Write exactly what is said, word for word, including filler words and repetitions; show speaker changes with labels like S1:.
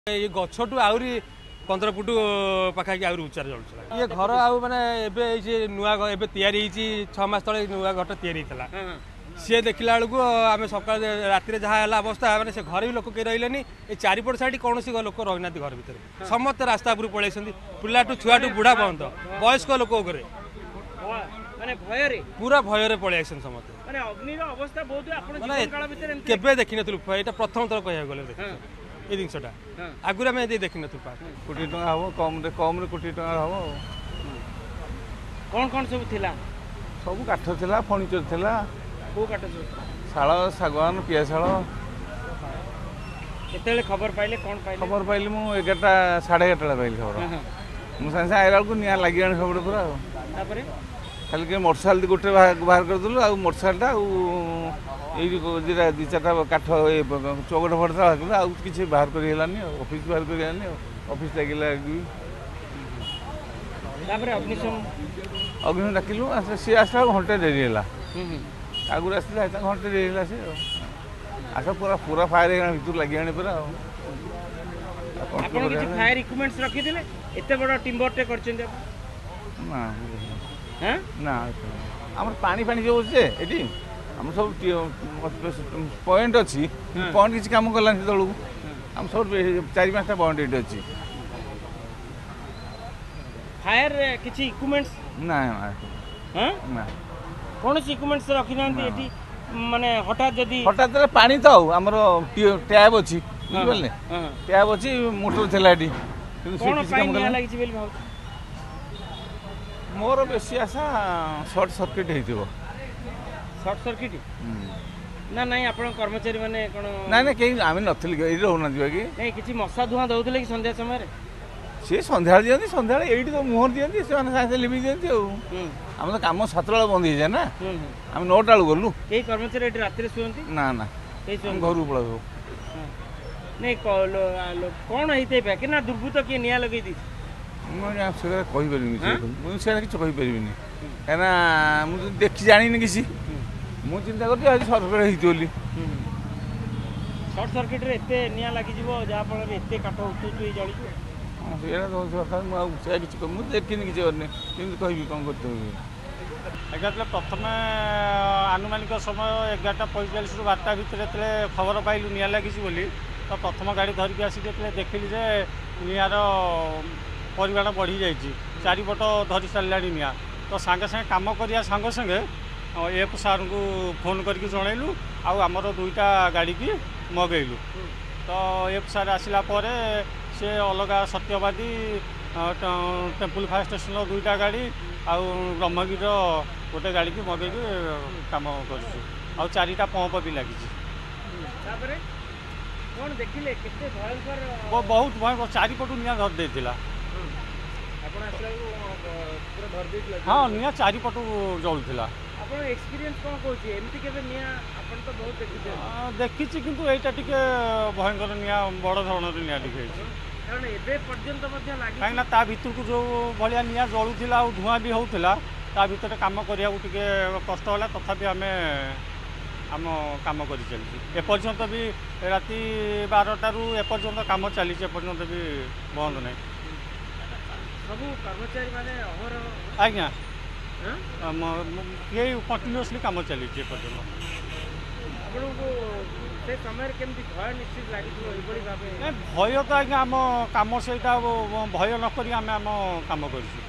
S1: ये गछटू आउरी पंद्रह फुट पाखापाखि आउरी उच्चार जलुला ये घर आउ माने एबे जे नुआ एबे तयारी हिची छह मास तले नुआ घट तयारी हितला सी देखला बेलू आम सकाल राति जहाँ अवस्था मैंने से घर भी लोक कहीं रही ये चारिपट साइड कौन सी लोक रही ना घर भितर समस्त रास्ता उपर पलैसे पिलाठू छुआठू बुढ़ा पर्यंत वयस्क लोक पूरा भयर पलि समस्त केवे देखी नु यहाँ प्रथम थर कह गले ये जिनसा आगुरी आम देखी नु
S2: कोटी टका हम कम कम कोटी टका हम
S3: कौन कौन सब थिला
S2: सब काठ थिला फर्निचर थिला
S3: को काट
S2: शाल सागवान पिया शाल
S3: केते खबर पाइले कौन पाइले
S2: खबर पाइली मु एगारटा साढ़े एगारटा पाइली खबर मु साथे आइला को निया लागि आन सब पूरा
S3: तापरे
S2: खाली के मोटरसाइकिल गोटे बाहर कर दलु आ मोटरसाइकिलटा आ दिटा दि चार्टा काठ चौकट फटा आ किसी बाहर कर ऑफिस बाहर कर ऑफिस लगे
S3: अग्निशम
S2: अग्निशम डाकिलु सी आसला घंटे डेरी है आगुरी आसला घंटे डेरी है सी आस पूरा पूरा फायर भर लगे पूरा
S3: आपन किछि फायर इक्विपमेंट्स रखी दिले एते बड़ टिम्बर टे करछन
S2: ना
S3: हैं
S2: ना हमर पानी पानी जो जे एटी हम सब पॉइंट अच्छी पॉइंट किसी काम कला तलू हम सब चार पाँचटा पॉइंट ये अच्छी
S3: फायर किछि इक्विपमेंट्स
S2: ना
S3: हैं
S2: ना
S3: कौन सी इक्विपमेंट्स रखी ना एटी माने हठात जदी
S2: हठात पानी तो हमर टैब अच्छी बुझले टैब अच्छी मोटर थला एटी
S3: कौन पानी निया लागि बेल भाव
S2: मोर बेसी आशा शॉर्ट सर्किट हेतिबो
S3: शॉर्ट सर्किट ना नहीं आपण कर्मचारी माने कोन
S2: ना ना केही आमे नथिल एही रहउना दिबा कि
S3: नहीं किछि मसा धुआं दउतले कि संध्या समय रे
S2: से संध्या दियंती संध्या एठी तो मुहर दियंती से माने साथे लिबि दियंती आ हम तो काम सातटा बंद हो जाए ना हम नौटा गलु
S3: केही कर्मचारी एठी रात्रि सुयंती ना
S2: ना केही घर पळो
S3: नहीं कौन हेते बे कि ना दुर्बृत्त के निया लगई दी
S2: मुझे कही मुझे किसी कहीपरि कहीं मुझे देखी जानी किसी मुझे चिंता करती आज सर्किट होती
S3: शॉर्ट सर्किट रे एते निया लागि जीवो जा फल एते काठ उठुचु जळी
S2: किसी मुझे देखनी किसी कहि कौन करते
S4: एगार प्रथम आनुमानिक समय एगारटा पैंतालीस रु बारटा भितर खबर पाइलु निया लगी बोली तो प्रथम गाड़ी धरिकी आसी देखिली जे निआर परिमाण बढ़ी जाइए चारिपट धरी सारा निआ तो सांगे सांगे कम करिया सांगे सांगे एफ सार को फोन करके जनइलु आमर दुईटा गाड़ी की मगेलु तो एफ सार आसला से अलग सत्यवादी टेम्पल फायर स्टेशन दुईटा गाड़ी आउ ब्रह्मगिर गोटे गाड़ी की मगे कम कर चारिटा पंप भी लगी बहुत भयंकर चारिपटू निआ धर देला हाँ निआ चारिपटू जलुला देखी किंतु एटा टिके भयंकर निआ बड़ धरण निआ टिके कहीं ता भीतर को जो भाया निआ जलुला धुआं भी होता ता भीतर काम करिया टिके कष्ट होला तथापि आमे आम काम कर चलती एपर्यंत भी राति बारटारू एपर्यंत काम चली एपर्यंत भी बंद नहीं
S3: सब कर्मचारी माने अहर
S4: आज्ञा ये कंटिन्यूअसली काम चली एपर्यंत
S3: से समय केमती भय निश्चित लगी
S4: भय तो आज्ञा आम कम से भय नक आम आम काम कर